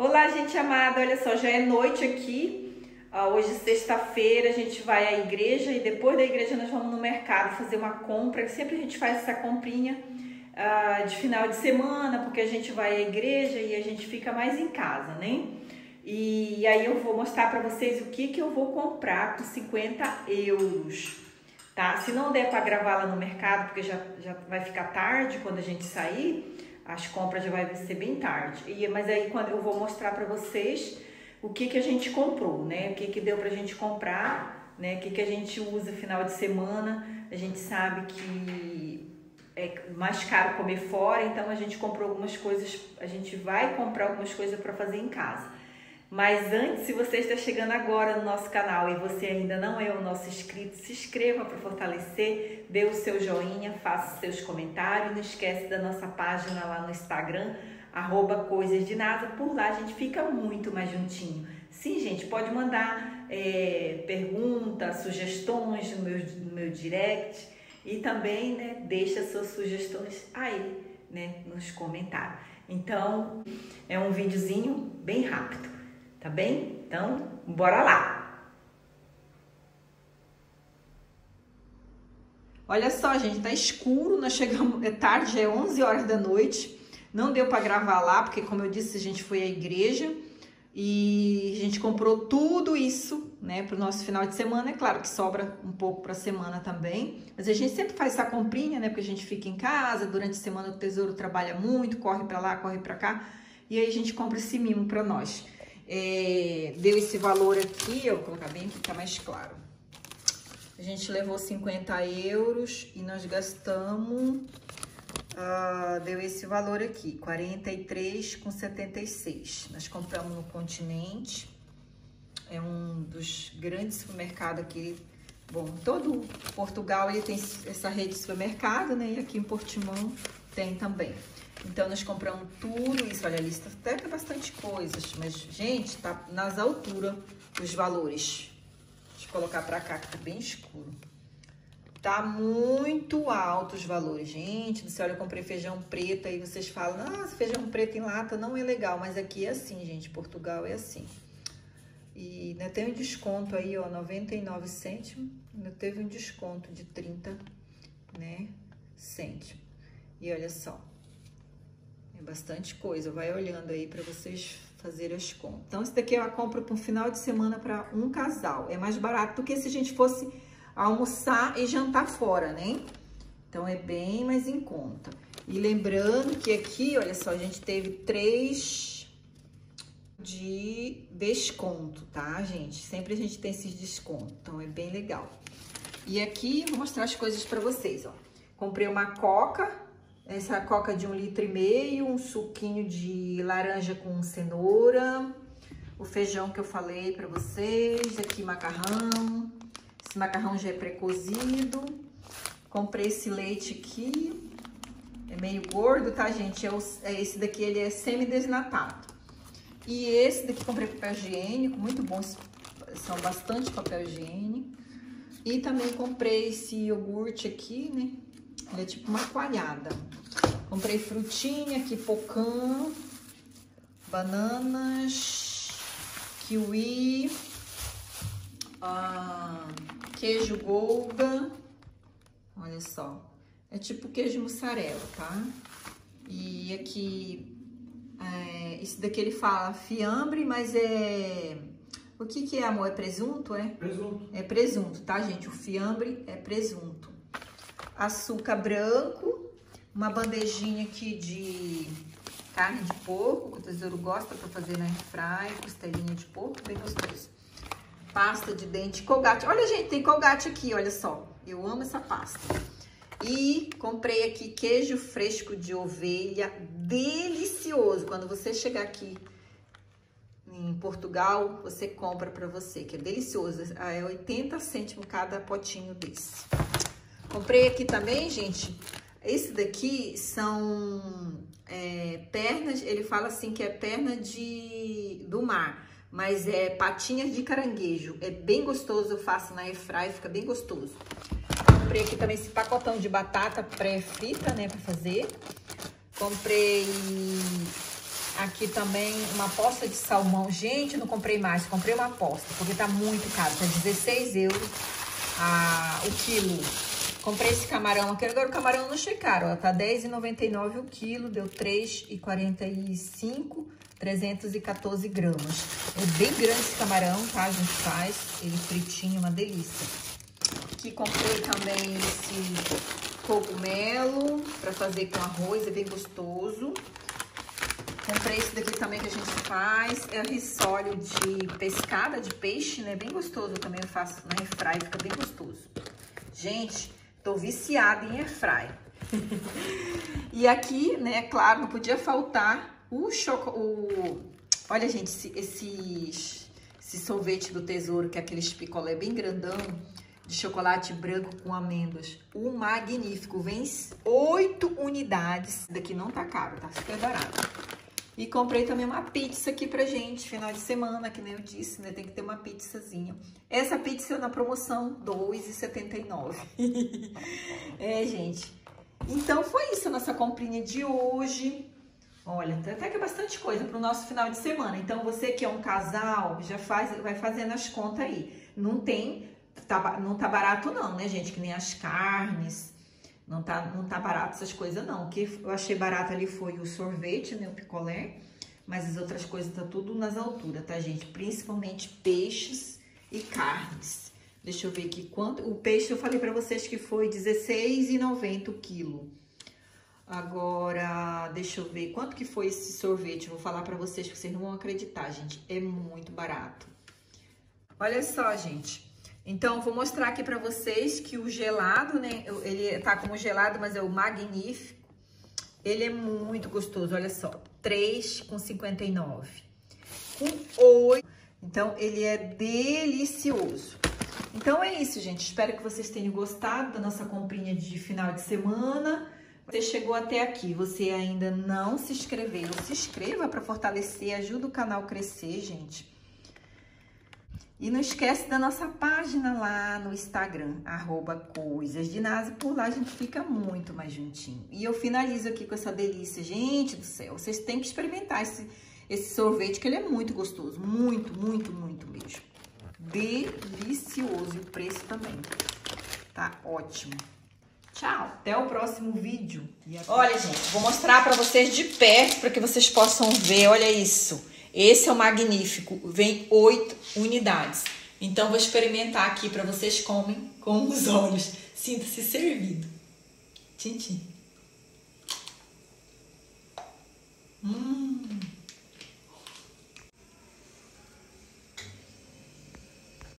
Olá, gente amada, olha só, já é noite aqui, hoje sexta-feira, a gente vai à igreja e depois da igreja nós vamos no mercado fazer uma compra. Sempre a gente faz essa comprinha de final de semana, porque a gente vai à igreja e a gente fica mais em casa, né? E aí eu vou mostrar para vocês o que eu vou comprar por 50 euros, tá? Se não der para gravar lá no mercado, porque já vai ficar tarde quando a gente sair, as compras já vai ser bem tarde. Mas aí quando eu vou mostrar para vocês o que a gente comprou, né? O que deu pra gente comprar, né? O que a gente usa final de semana. A gente sabe que é mais caro comer fora, então a gente comprou algumas coisas, a gente vai comprar algumas coisas para fazer em casa. Mas antes, se você está chegando agora no nosso canal e você ainda não é o nosso inscrito, se inscreva para fortalecer, dê o seu joinha, faça os seus comentários, não esquece da nossa página lá no Instagram, @coisasdenasa, por lá a gente fica muito mais juntinho. Sim, gente, pode mandar perguntas, sugestões no meu direct e também, né, deixa suas sugestões aí, né, nos comentários. Então, é um videozinho bem rápido. Tá bem? Então, bora lá! Olha só, gente, tá escuro, nós chegamos, é tarde, já é 11 horas da noite. Não deu para gravar lá, porque como eu disse, a gente foi à igreja e a gente comprou tudo isso, né, pro nosso final de semana. É claro que sobra um pouco pra semana também, mas a gente sempre faz essa comprinha, né, porque a gente fica em casa, durante a semana o tesouro trabalha muito, corre pra lá, corre pra cá, e aí a gente compra esse mimo pra nós. Deu esse valor aqui, eu vou colocar bem aqui, tá mais claro. A gente levou 50 euros e nós gastamos, deu esse valor aqui, 43,76. Nós compramos no Continente, é um dos grandes supermercados aqui. Bom, todo Portugal ele tem essa rede de supermercado, né? E aqui em Portimão tem também. Então, nós compramos tudo isso. Olha, a lista até tem bastante coisas, mas, gente, tá nas alturas os valores. Deixa eu colocar pra cá, que tá bem escuro. Tá muito alto os valores. Gente do céu, eu comprei feijão preto, aí vocês falam, nossa, feijão preto em lata não é legal, mas aqui é assim, gente, Portugal é assim. E ainda tem um desconto aí, ó, 99 cêntimos, ainda teve um desconto de 30, né, cêntimos. E olha só. Bastante coisa, vai olhando aí para vocês fazerem as compras. Então, isso daqui é uma compra para um final de semana para um casal. É mais barato do que se a gente fosse almoçar e jantar fora, né? Então, é bem mais em conta. E lembrando que aqui, olha só, a gente teve 3 de desconto, tá, gente? Sempre a gente tem esses descontos, então é bem legal. E aqui, vou mostrar as coisas para vocês, ó. Comprei uma coca. Essa coca de 1,5 litro, um suquinho de laranja com cenoura, o feijão que eu falei pra vocês, aqui macarrão, esse macarrão já é pré-cozido. Comprei esse leite aqui, é meio gordo, tá, gente? Esse daqui, ele é semi-desnatado. E esse daqui comprei papel higiênico, muito bom, são bastante papel higiênico. E também comprei esse iogurte aqui, né? Ele é tipo uma coalhada. Comprei frutinha aqui, pocã, bananas, kiwi, queijo Gouda. Olha só, é tipo queijo mussarela, tá? E aqui, esse daqui ele fala fiambre, mas é... O que é, amor? É presunto, é? Presunto. É presunto, tá, gente? O fiambre é presunto. Açúcar branco, uma bandejinha aqui de carne de porco, que o tesouro gosta para fazer na airfryer, costelinha de porco, bem gostoso. Pasta de dente, Colgate. Olha, gente, tem Colgate aqui, olha só. Eu amo essa pasta. E comprei aqui queijo fresco de ovelha, delicioso. Quando você chegar aqui em Portugal, você compra para você, que é delicioso. É 80 cêntimos cada potinho desse. Comprei aqui também, gente, esse daqui são pernas, ele fala assim que é perna do mar, mas é patinhas de caranguejo. É bem gostoso, eu faço na airfryer, fica bem gostoso. Comprei aqui também esse pacotão de batata pré-frita, né, pra fazer. Comprei aqui também uma posta de salmão. Gente, não comprei mais, comprei uma posta, porque tá muito caro. Tá 16 euros o quilo. Comprei esse camarão aqui, agora o camarão não achei caro, ó. Tá 10,99 o quilo, deu 3,45, 314 gramas. É bem grande esse camarão, tá? A gente faz ele fritinho, uma delícia. Aqui comprei também esse cogumelo para fazer com arroz, é bem gostoso. Comprei esse daqui também que a gente faz, é rissóleo de pescada, de peixe, né? Bem gostoso, eu também faço na airfry, fica bem gostoso. Gente, tô viciada em airfry. E aqui, né, claro, não podia faltar olha, gente, esse sorvete do Tesouro, que é aqueles picolé bem grandão, de chocolate branco com amêndoas. O magnífico, vem 8 unidades. Daqui não tá caro, tá super barato. E comprei também uma pizza aqui pra gente, final de semana, que nem eu disse, né? Tem que ter uma pizzazinha. Essa pizza na promoção, R$ 2,79. É, gente. Então, foi isso a nossa comprinha de hoje. Olha, até que é bastante coisa pro nosso final de semana. Então, você que é um casal, já vai fazendo as contas aí. Não tá barato não, né, gente? Que nem as carnes. Não tá barato essas coisas, não. O que eu achei barato ali foi o sorvete, né? O picolé. Mas as outras coisas tá tudo nas alturas, tá, gente? Principalmente peixes e carnes. Deixa eu ver aqui quanto... O peixe eu falei pra vocês que foi R$16,90 o quilo. Agora, deixa eu ver quanto que foi esse sorvete. Eu vou falar pra vocês que vocês não vão acreditar, gente. É muito barato. Olha só, gente. Então, eu vou mostrar aqui pra vocês que o gelado, né, ele tá como gelado, mas é o magnífico. Ele é muito gostoso, olha só, 3,59. Com 8. Então, ele é delicioso. Então, é isso, gente. Espero que vocês tenham gostado da nossa comprinha de final de semana. Você chegou até aqui, você ainda não se inscreveu, se inscreva para fortalecer, ajuda o canal a crescer, gente. E não esquece da nossa página lá no Instagram, @coisasdenase. Por lá a gente fica muito mais juntinho. E eu finalizo aqui com essa delícia. Gente do céu, vocês têm que experimentar esse sorvete, que ele é muito gostoso. Muito, muito, muito mesmo. Delicioso. E o preço também. Tá ótimo. Tchau. Até o próximo vídeo. Olha, gente, vou mostrar pra vocês de perto, para que vocês possam ver. Olha isso. Esse é o magnífico, vem 8 unidades. Então, vou experimentar aqui para vocês comem com os olhos. Sinta-se servido. Tchim, tchim.